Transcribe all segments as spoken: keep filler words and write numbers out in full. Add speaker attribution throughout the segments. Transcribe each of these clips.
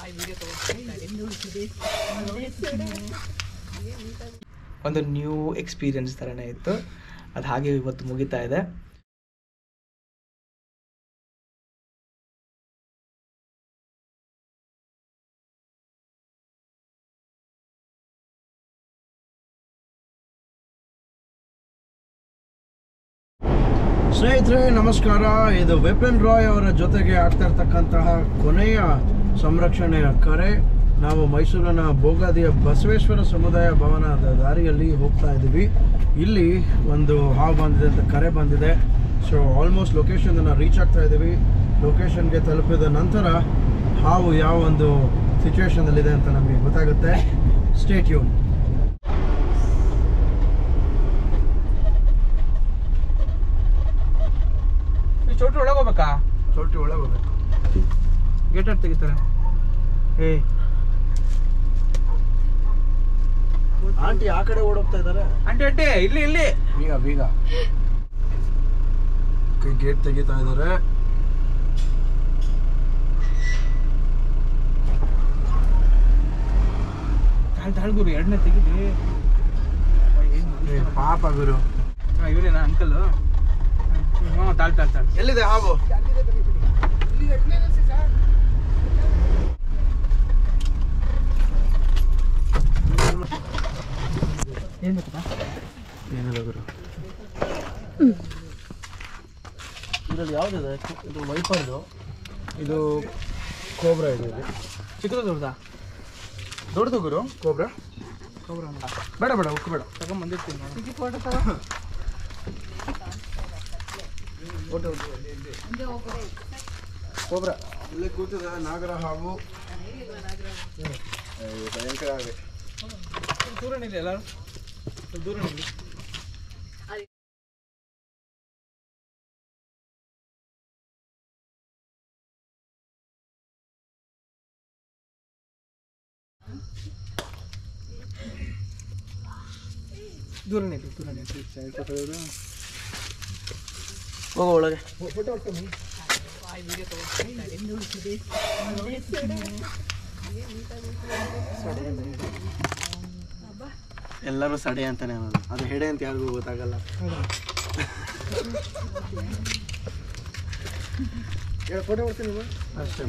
Speaker 1: ಒಂದು new experience ಥರನೇ ಇತ್ತು, ಅದು ಹಾಗೆ ಇವತ್ತು ಮುಗಿತಾ ಇದೆ.
Speaker 2: ಸ್ನೇಹಿತರೆ ನಮಸ್ಕಾರ. ಇದು ವಿಪಿನ್ ರಾಯ್ ಅವರ ಜೊತೆಗೆ ಆಗ್ತಾ ಇರ್ತಕ್ಕಂತಹ ಕೊನೆಯ ಸಂರಕ್ಷಣೆಯ ಕರೆ. ನಾವು ಮೈಸೂರಿನ ಬೋಗಾದಿಯ ಬಸವೇಶ್ವರ ಸಮುದಾಯ ಭವನದ ದಾರಿಯಲ್ಲಿ ಹೋಗ್ತಾ ಇದ್ದೀವಿ. ಇಲ್ಲಿ ಒಂದು ಹಾವು ಬಂದಿದೆ ಅಂತ ಕರೆ ಬಂದಿದೆ. ಸೊ ಆಲ್ಮೋಸ್ಟ್ ಲೊಕೇಶನನ್ನು ರೀಚ್ ಆಗ್ತಾ ಇದ್ದೀವಿ. ಲೊಕೇಶನ್ಗೆ ತಲುಪಿದ ನಂತರ ಹಾವು ಯಾವ ಒಂದು ಸಿಚುವೇಶನಲ್ಲಿದೆ ಅಂತ ನಮಗೆ ಗೊತ್ತಾಗುತ್ತೆ. Stay tune.
Speaker 1: ಚೌಟ್ರಿ ಒಳಗೆ ಹೋಗ್ಬೇಕಾ?
Speaker 2: ಚೌಟ್ರಿ ಒಳಗೆ ಹೋಗ್ಬೇಕು.
Speaker 1: ಗೇಟ್ ಆಡ್ ತೆಗಿತಾರೆ. ಏ
Speaker 2: ಆಂಟಿ ಆ ಕಡೆ ಓಡೋಗ್ತಾ ಇದ್ದಾರೆ.
Speaker 1: ಆಂಟಿ ಆಂಟಿ ಇಲ್ಲಿ ಇಲ್ಲಿ
Speaker 2: ಬೀಗ ಬೀಗ ಗೇಟ್ ತೆಗಿತಾ ಇದ್ದಾರೆ.
Speaker 1: ತಾಳ್ ತಾಳ್ ಗುರು, ಎರಡನೇ ತೆಗಿದಿ.
Speaker 2: ಪಾಪ ಗುರು.
Speaker 1: ಇವರೇನಾ ಅಂಕಲ್? ಹಾಂ, ತಾಳ್ ತಾಳ್ ತಾಳ್.
Speaker 2: ಎಲ್ಲಿದೆ ಹಾವು?
Speaker 1: ಏನು ಬೇಕಪ್ಪ?
Speaker 2: ಏನಿಲ್ಲ ಗುರು. ಇದರಲ್ಲಿ ಯಾವುದಿದೆ? ಇದು ವೈಪರ್ದು, ಇದು ಕೋಬ್ರಾ ಇದೆ. ಇದು
Speaker 1: ಚಿಕ್ಕದು ದೊಡ್ಡದಾ?
Speaker 2: ದೊಡ್ಡದು ಗುರು ಕೋಬ್ರಾ.
Speaker 1: ಕೋಬ್ರಾ ಅಂತ
Speaker 2: ಬೇಡ ಬೇಡ ಉಕ್ಕು ಬೇಡ.
Speaker 1: ತಗೊಂಬಂದಿರ್ತೀನಿ ನೋಡಿ.
Speaker 2: ಕೋಬ್ರಾ ಇಲ್ಲೇ ಕೂತಿದೆ. ನಾಗರ ಹಾವು ಭಯಂಕರ ಆಗಿ.
Speaker 1: ದೂರ ನಿಲ್ಲಿ, ಎಲ್ಲರೂ ದೂರ ನಿಲ್ಲಿ. ದೂರ ನಿಲ್ಲಿ, ದೂರ ನಿಲ್ಲಿ.
Speaker 2: ಹೋಗೋ ಒಳಗೆ. ಎಲ್ಲರೂ ಸಡೆ ಅಂತಾನೆ ಅನ್ನೋದು, ಅದು ಹೆಡೆ ಅಂತ ಯಾರಿಗೂ ಗೊತ್ತಾಗಲ್ಲ. ಫೋಟೋ ಹೊಡ್ತೀನಿ ಅಷ್ಟೇ.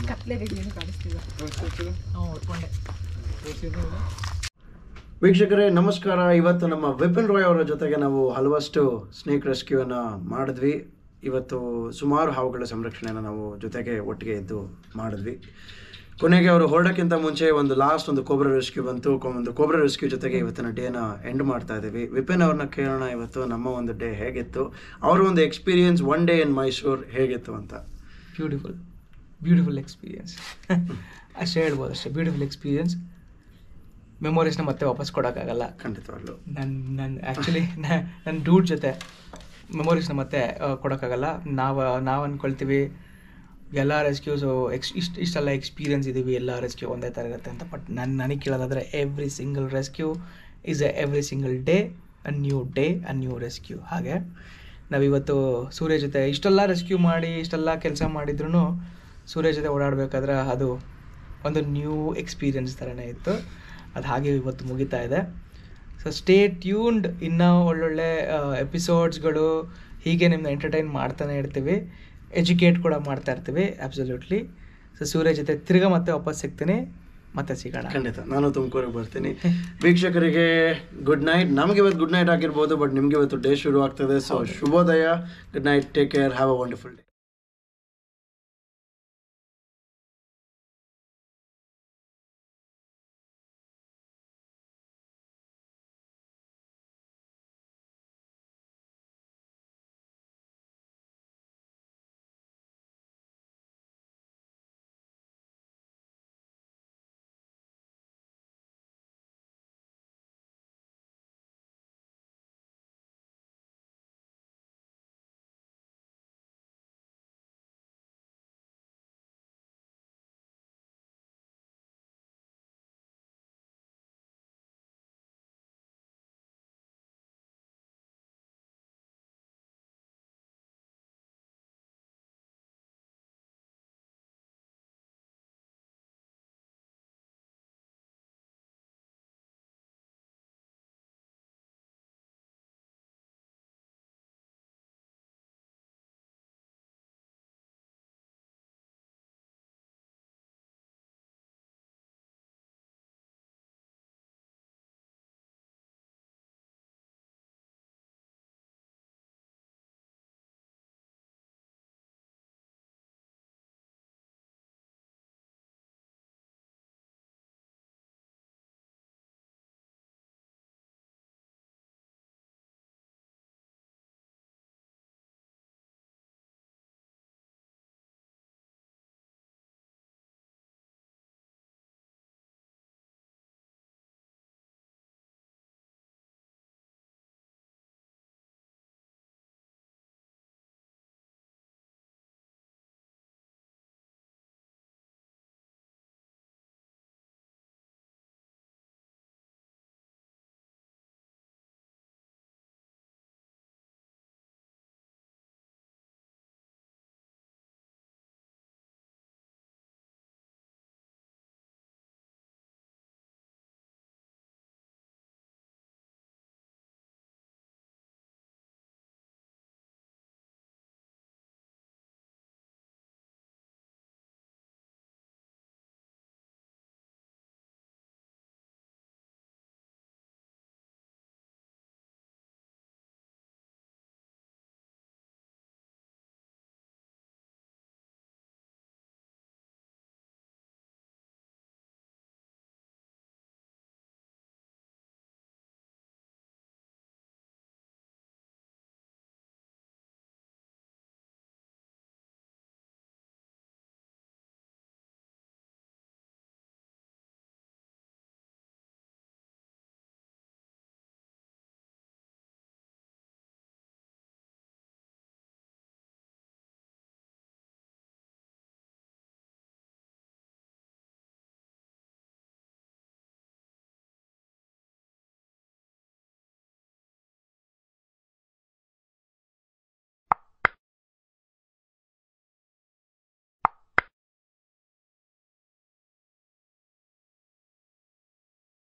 Speaker 2: ವೀಕ್ಷಕರೇ ನಮಸ್ಕಾರ. ಇವತ್ತು ನಮ್ಮ ವಿಪಿನ್ ರಾಯ್ ಅವರ ಜೊತೆಗೆ ನಾವು ಹಲವಷ್ಟು ಸ್ನೇಕ್ ರೆಸ್ಕ್ಯೂವನ್ನು ಮಾಡಿದ್ವಿ. ಇವತ್ತು ಸುಮಾರು ಹಾವುಗಳ ಸಂರಕ್ಷಣೆಯನ್ನು ನಾವು ಜೊತೆಗೆ ಒಟ್ಟಿಗೆ ಇದ್ದು ಮಾಡಿದ್ವಿ. ಕೊನೆಗೆ ಅವರು ಹೊರಡೋಕ್ಕಿಂತ ಮುಂಚೆ ಒಂದು ಲಾಸ್ಟ್ ಒಂದು ಕೋಬ್ರಾ ರೆಸ್ಕ್ಯೂ ಬಂತು. ಒಂದು ಕೋಬ್ರಾ ರೆಸ್ಕ್ಯೂ ಜೊತೆಗೆ ಇವತ್ತಿನ ಡೇನ ಎಂಡ್ ಮಾಡ್ತಾ ಇದ್ದೀವಿ. ವಿಪಿನ್ ಅವ್ರನ್ನ ಕೇಳೋಣ ಇವತ್ತು ನಮ್ಮ ಒಂದು ಡೇ ಹೇಗಿತ್ತು, ಅವರ ಒಂದು experience one day in Mysuru ಹೇಗಿತ್ತು ಅಂತ.
Speaker 1: ಬ್ಯೂಟಿಫುಲ್ ಬ್ಯೂಟಿಫುಲ್ ಎಕ್ಸ್ಪೀರಿಯನ್ಸ್ ಅಷ್ಟೇ ಹೇಳ್ಬೋದು. ಅಷ್ಟೇ ಬ್ಯೂಟಿಫುಲ್ ಎಕ್ಸ್ಪೀರಿಯನ್ಸ್. ಮೆಮೊರೀಸ್ನ ಮತ್ತೆ ವಾಪಸ್ ಕೊಡೋಕ್ಕಾಗಲ್ಲ ಖಂಡಿತವಾಗ್ಲೂ. ನನ್ನ ನನ್ನ ಆ್ಯಕ್ಚುಲಿ ನನ್ನ ಡೂಡ್ ಜೊತೆ ಮೆಮೊರೀಸ್ನ ಮತ್ತೆ ಕೊಡೋಕ್ಕಾಗಲ್ಲ. ನಾವು ನಾವು ಅಂದ್ಕೊಳ್ತೀವಿ ಎಲ್ಲ ರೆಸ್ಕ್ಯೂಸು ಎಕ್ಸ್ ಇಷ್ಟು ಇಷ್ಟೆಲ್ಲ ಎಕ್ಸ್ಪೀರಿಯನ್ಸ್ ಇದ್ದೀವಿ, ಎಲ್ಲ ರೆಸ್ಕ್ಯೂ ಒಂದೇ ಥರ ಇರುತ್ತೆ ಅಂತ. ಬಟ್ ನನ್ನ ನನಗೆ ಕೇಳೋದಾದರೆ every single rescue is a every single day a new day a new rescue. ಹಾಗೆ ನಾವಿವತ್ತು ಸೂರ್ಯ ಜೊತೆ ಇಷ್ಟೆಲ್ಲ ರೆಸ್ಕ್ಯೂ ಮಾಡಿ ಇಷ್ಟೆಲ್ಲ ಕೆಲಸ ಮಾಡಿದ್ರೂ ಸೂರ್ಯ ಜೊತೆ ಓಡಾಡಬೇಕಾದ್ರೆ ಅದು ಒಂದು ನ್ಯೂ ಎಕ್ಸ್ಪೀರಿಯನ್ಸ್ ಥರನೇ ಇತ್ತು, ಅದು ಹಾಗೆ ಇವತ್ತು ಮುಗಿತಾ ಇದೆ. So stay tuned. ಇನ್ನೂ ಒಳ್ಳೊಳ್ಳೆ ಎಪಿಸೋಡ್ಸ್ಗಳು ಹೀಗೆ ನಿಮ್ಮನ್ನ ಎಂಟರ್ಟೈನ್ ಮಾಡ್ತಾನೆ ಇರ್ತೀವಿ, ಎಜುಕೇಟ್ ಕೂಡ ಮಾಡ್ತಾ ಇರ್ತೀವಿ. ಅಬ್ಸಲ್ಯೂಟ್ಲಿ. ಸೊ ಸೂರ್ಯ ಜೊತೆ ತಿರ್ಗಾ ಮತ್ತೆ ವಾಪಸ್ ಸಿಗ್ತೀನಿ, ಮತ್ತೆ ಸಿಗೋಣ.
Speaker 2: ಖಂಡಿತ ನಾನು ತುಮಕೂರಿಗೆ ಬರ್ತೀನಿ. ವೀಕ್ಷಕರಿಗೆ ಗುಡ್ ನೈಟ್. ನಮಗೆ ಇವತ್ತು ಗುಡ್ ನೈಟ್ ಆಗಿರ್ಬೋದು, ಬಟ್ ನಿಮಗೆ ಇವತ್ತು ಡೇ ಶುರು ಆಗ್ತದೆ. ಸೊ ಶುಭೋದಯ, good night, take care, have a wonderful day.